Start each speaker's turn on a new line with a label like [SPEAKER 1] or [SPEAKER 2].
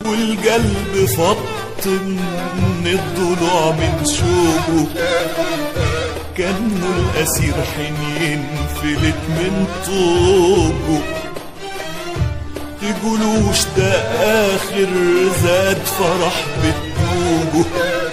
[SPEAKER 1] والقلب فط من الضلوع من شوقه، كأنه الأسير حنين فلت من طوقه. تقولوش ده آخر زاد فرح بتوجه،